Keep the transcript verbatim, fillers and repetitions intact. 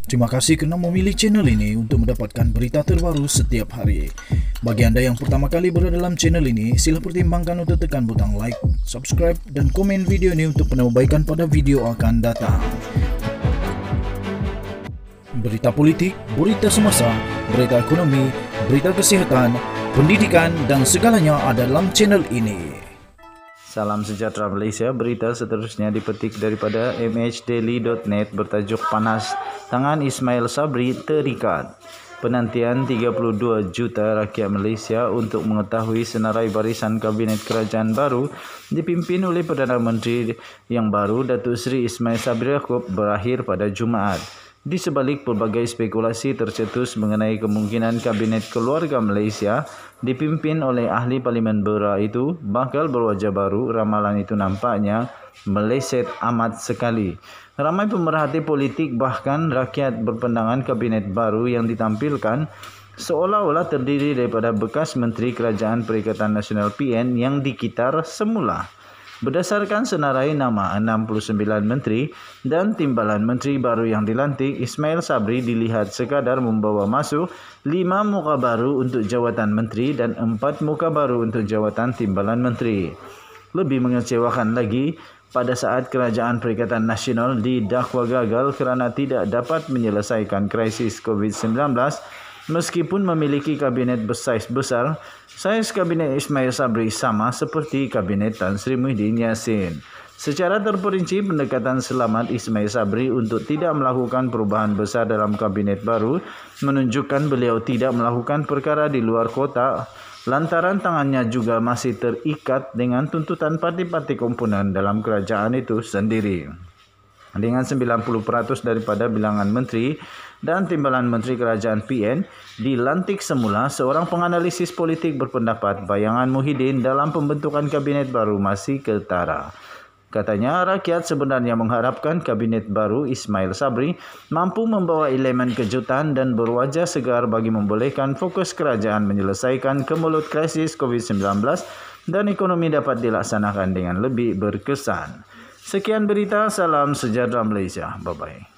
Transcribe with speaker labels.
Speaker 1: Terima kasih kerana memilih channel ini untuk mendapatkan berita terbaru setiap hari. Bagi anda yang pertama kali berada dalam channel ini, sila pertimbangkan untuk tekan butang like, subscribe dan komen video ini untuk penambahbaikan pada video akan datang. Berita politik, berita semasa, berita ekonomi, berita kesihatan, pendidikan dan segalanya ada dalam channel ini.
Speaker 2: Salam sejahtera Malaysia, berita seterusnya dipetik daripada m h daily dot net bertajuk Panas Tangan Ismail Sabri Terikat. Penantian tiga puluh dua juta rakyat Malaysia untuk mengetahui senarai barisan Kabinet Kerajaan baru dipimpin oleh Perdana Menteri yang baru Datuk Seri Ismail Sabri Yaakob berakhir pada Jumaat. Di sebalik pelbagai spekulasi tercetus mengenai kemungkinan Kabinet Keluarga Malaysia dipimpin oleh ahli Parlimen Berak itu bakal berwajah baru, ramalan itu nampaknya meleset amat sekali. Ramai pemerhati politik bahkan rakyat berpandangan Kabinet baru yang ditampilkan seolah-olah terdiri daripada bekas Menteri Kerajaan Perikatan Nasional P N yang dikitar semula. Berdasarkan senarai nama enam puluh sembilan menteri dan timbalan menteri baru yang dilantik, Ismail Sabri dilihat sekadar membawa masuk lima muka baru untuk jawatan menteri dan empat muka baru untuk jawatan timbalan menteri. Lebih mengecewakan lagi, pada saat Kerajaan Perikatan Nasional didakwa gagal kerana tidak dapat menyelesaikan krisis covid sembilan belas, meskipun memiliki kabinet bersaiz besar, saiz kabinet Ismail Sabri sama seperti kabinet Tan Sri Muhyiddin Yassin. Secara terperinci, pendekatan selamat Ismail Sabri untuk tidak melakukan perubahan besar dalam kabinet baru menunjukkan beliau tidak melakukan perkara di luar kotak, lantaran tangannya juga masih terikat dengan tuntutan parti-parti komponen dalam kerajaan itu sendiri. Dengan sembilan puluh peratus daripada bilangan menteri dan timbalan menteri kerajaan P N dilantik semula, seorang penganalisis politik berpendapat bayangan Muhyiddin dalam pembentukan kabinet baru masih ketara. Katanya, rakyat sebenarnya mengharapkan kabinet baru Ismail Sabri mampu membawa elemen kejutan dan berwajah segar bagi membolehkan fokus kerajaan menyelesaikan kemulut krisis covid sembilan belas dan ekonomi dapat dilaksanakan dengan lebih berkesan. Sekian berita, salam sejahtera Malaysia. Bye-bye.